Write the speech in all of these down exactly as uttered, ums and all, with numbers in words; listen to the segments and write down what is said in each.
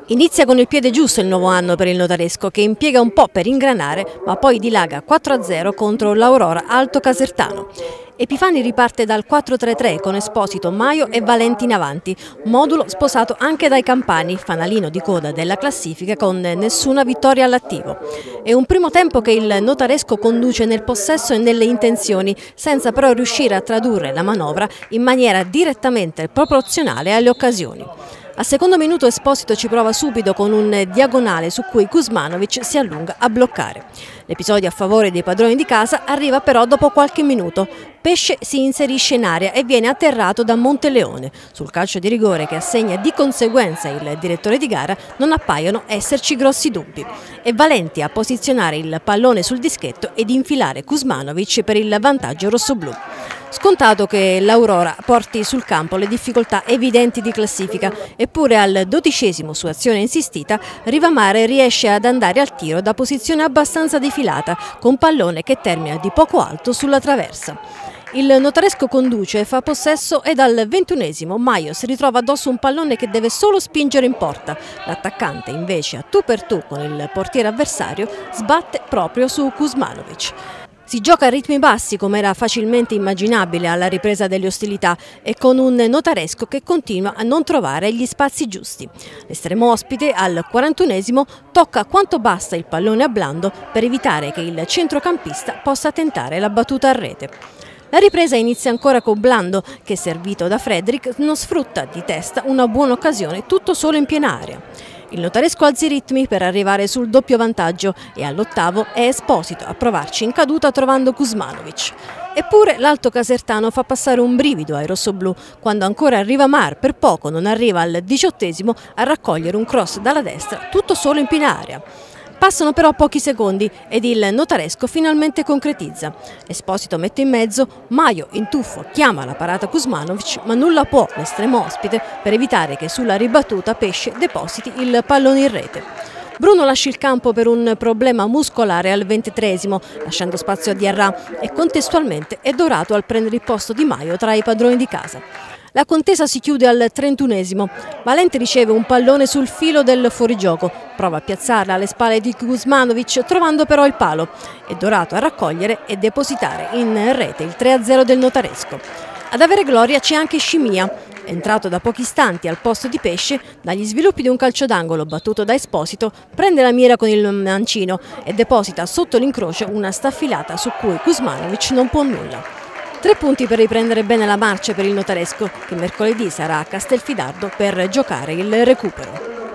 Inizia con il piede giusto il nuovo anno per il notaresco, che impiega un po' per ingranare, ma poi dilaga quattro a zero contro l'Aurora Alto Casertano. Epifani riparte dal quattro tre tre con Esposito, Maio e Valenti in avanti, modulo sposato anche dai campani, fanalino di coda della classifica con nessuna vittoria all'attivo. È un primo tempo che il notaresco conduce nel possesso e nelle intenzioni, senza però riuscire a tradurre la manovra in maniera direttamente proporzionale alle occasioni. Al secondo minuto Esposito ci prova subito con un diagonale su cui Kuzmanovic si allunga a bloccare. L'episodio a favore dei padroni di casa arriva però dopo qualche minuto. Pesce si inserisce in area e viene atterrato da Monteleone. Sul calcio di rigore che assegna di conseguenza il direttore di gara non appaiono esserci grossi dubbi. È Valenti a posizionare il pallone sul dischetto ed infilare Kuzmanovic per il vantaggio rossoblù. Scontato che l'Aurora porti sul campo le difficoltà evidenti di classifica, eppure al dodicesimo su azione insistita Rivamare riesce ad andare al tiro da posizione abbastanza defilata, con pallone che termina di poco alto sulla traversa. Il notaresco conduce e fa possesso e dal ventunesimo Maio si ritrova addosso un pallone che deve solo spingere in porta. L'attaccante invece a tu per tu con il portiere avversario sbatte proprio su Kuzmanovic. Si gioca a ritmi bassi come era facilmente immaginabile alla ripresa delle ostilità e con un notaresco che continua a non trovare gli spazi giusti. L'estremo ospite al quarantunesimo tocca quanto basta il pallone a Blando per evitare che il centrocampista possa tentare la battuta a rete. La ripresa inizia ancora con Blando che, servito da Frederick, non sfrutta di testa una buona occasione tutto solo in piena area. Il notaresco alza i ritmi per arrivare sul doppio vantaggio e all'ottavo è Esposito a provarci in caduta trovando Kuzmanovic. Eppure l'Alto Casertano fa passare un brivido ai rossoblù quando ancora Rivamare per poco non arriva al diciottesimo a raccogliere un cross dalla destra tutto solo in piena area. Passano però pochi secondi ed il notaresco finalmente concretizza. Esposito mette in mezzo, Maio in tuffo chiama la parata Kuzmanovic, ma nulla può l'estremo ospite per evitare che sulla ribattuta Pesce depositi il pallone in rete. Bruno lascia il campo per un problema muscolare al ventitreesimo, lasciando spazio a Diarra e contestualmente è Dorato al prendere il posto di Maio tra i padroni di casa. La contesa si chiude al trentunesimo. Valenti riceve un pallone sul filo del fuorigioco, prova a piazzarla alle spalle di Kuzmanovic trovando però il palo. È Dorato a raccogliere e depositare in rete il tre a zero del notaresco. Ad avere gloria c'è anche Scimia, entrato da pochi istanti al posto di Pesce, dagli sviluppi di un calcio d'angolo battuto da Esposito, prende la mira con il mancino e deposita sotto l'incrocio una staffilata su cui Kuzmanovic non può nulla. Tre punti per riprendere bene la marcia per il notaresco, che mercoledì sarà a Castelfidardo per giocare il recupero.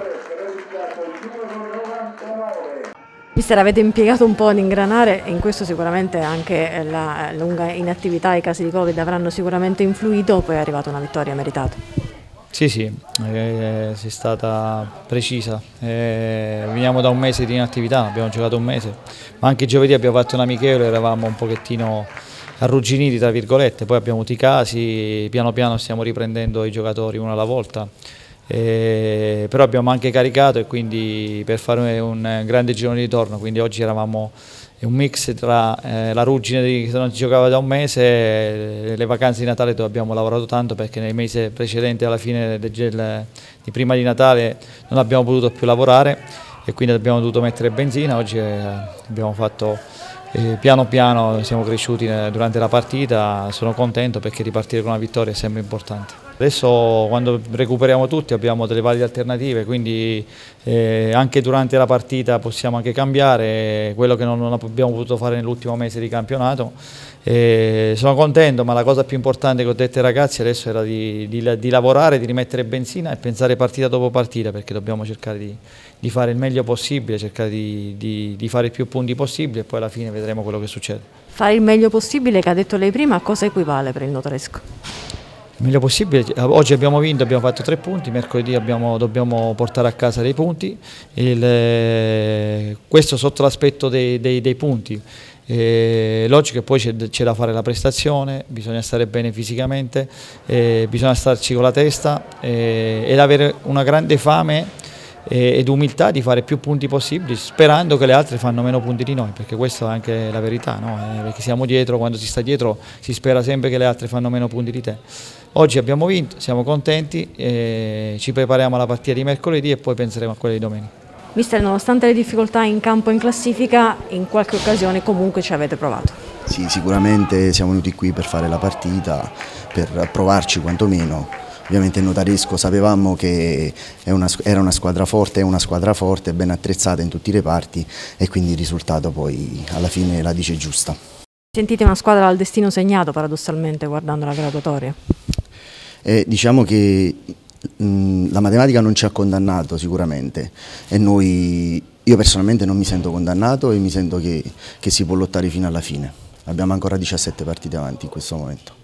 Mister, avete impiegato un po' ad ingranare e in questo sicuramente anche la lunga inattività e i casi di Covid avranno sicuramente influito, poi è arrivata una vittoria meritata. Sì, sì, eh, sei stata precisa. Eh, veniamo da un mese di inattività, abbiamo giocato un mese, ma anche giovedì abbiamo fatto un amichevole, eravamo un pochettino arrugginiti tra virgolette, poi abbiamo avuto i casi, piano piano stiamo riprendendo i giocatori uno alla volta, eh, però abbiamo anche caricato e quindi per fare un grande girone di ritorno, quindi oggi eravamo un mix tra eh, la ruggine che non si giocava da un mese e le vacanze di Natale dove abbiamo lavorato tanto perché nei mesi precedenti alla fine del, del, di prima di Natale non abbiamo potuto più lavorare e quindi abbiamo dovuto mettere benzina, oggi eh, abbiamo fatto E piano piano siamo cresciuti durante la partita, sono contento perché ripartire con una vittoria è sempre importante. Adesso quando recuperiamo tutti abbiamo delle valide alternative, quindi eh, anche durante la partita possiamo anche cambiare quello che non, non abbiamo potuto fare nell'ultimo mese di campionato. E sono contento, ma la cosa più importante che ho detto ai ragazzi adesso era di, di, di lavorare, di rimettere benzina e pensare partita dopo partita, perché dobbiamo cercare di, di fare il meglio possibile, cercare di, di, di fare i più punti possibili e poi alla fine vedremo quello che succede. Fare il meglio possibile, che ha detto lei prima, a cosa equivale per il notaresco? Il meglio possibile, oggi abbiamo vinto, abbiamo fatto tre punti, mercoledì abbiamo, dobbiamo portare a casa dei punti, il, questo sotto l'aspetto dei, dei, dei punti. È logico che poi c'è da fare la prestazione, bisogna stare bene fisicamente, eh, bisogna starci con la testa eh, ed avere una grande fame ed umiltà di fare più punti possibili, sperando che le altre fanno meno punti di noi, perché questa è anche la verità, no? Eh, perché siamo dietro, quando si sta dietro si spera sempre che le altre fanno meno punti di te. Oggi abbiamo vinto, siamo contenti, e ci prepariamo alla partita di mercoledì e poi penseremo a quella di domenica. Mister, nonostante le difficoltà in campo e in classifica, in qualche occasione comunque ci avete provato. Sì, sicuramente siamo venuti qui per fare la partita, per provarci quantomeno. Ovviamente il Notaresco sapevamo che è una, era una squadra forte, è una squadra forte, ben attrezzata in tutti i reparti, e quindi il risultato poi alla fine la dice giusta. Sentite una squadra dal destino segnato paradossalmente guardando la graduatoria? Eh, diciamo che mh, la matematica non ci ha condannato sicuramente, e noi, io personalmente non mi sento condannato e mi sento che, che si può lottare fino alla fine. Abbiamo ancora diciassette partite avanti in questo momento.